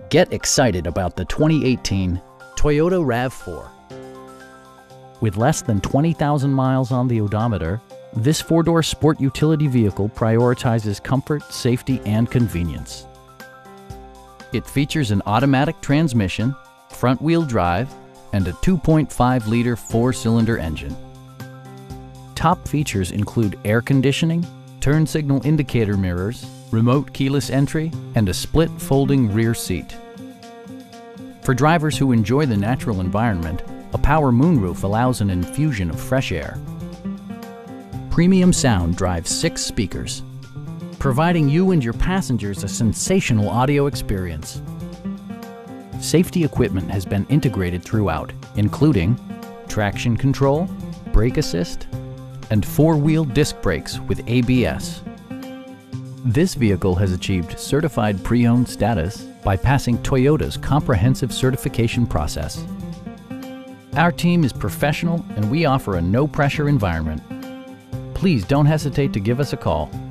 Get excited about the 2018 Toyota RAV4. With less than 20,000 miles on the odometer, this four-door sport utility vehicle prioritizes comfort, safety, and convenience. It features an automatic transmission, front-wheel drive, and a 2.5-liter four-cylinder engine. Top features include air conditioning, turn signal indicator mirrors, remote keyless entry, and a split folding rear seat. For drivers who enjoy the natural environment, a power moonroof allows an infusion of fresh air. Premium sound drives 6 speakers, providing you and your passengers a sensational audio experience. Safety equipment has been integrated throughout, including traction control, brake assist, and 4-wheel disc brakes with ABS. This vehicle has achieved certified pre-owned status by passing Toyota's comprehensive certification process. Our team is professional and we offer a no-pressure environment. Please don't hesitate to give us a call.